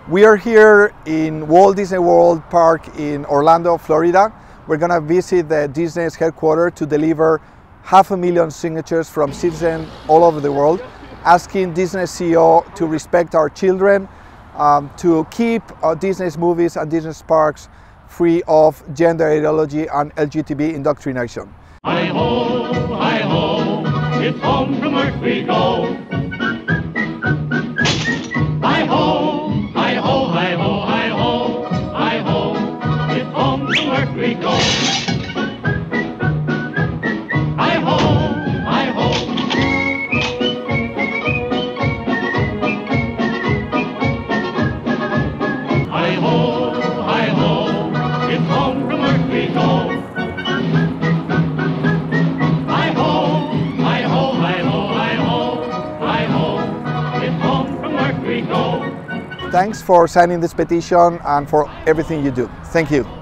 We are here in Walt Disney World Park in Orlando, Florida. We're going to visit the Disney's headquarters to deliver 500,000 signatures from citizens all over the world, asking Disney CEO to respect our children, to keep Disney's movies and Disney's parks free of gender ideology and LGBT indoctrination. Hi-ho, it's home from work we go. Hi-ho, hi-ho, hi-ho, hi-ho, hi-ho, it's home from work we go. Hi-ho, hi-ho. Hi-ho, hi-ho, it's home from work we go. Thanks for signing this petition and for everything you do. Thank you.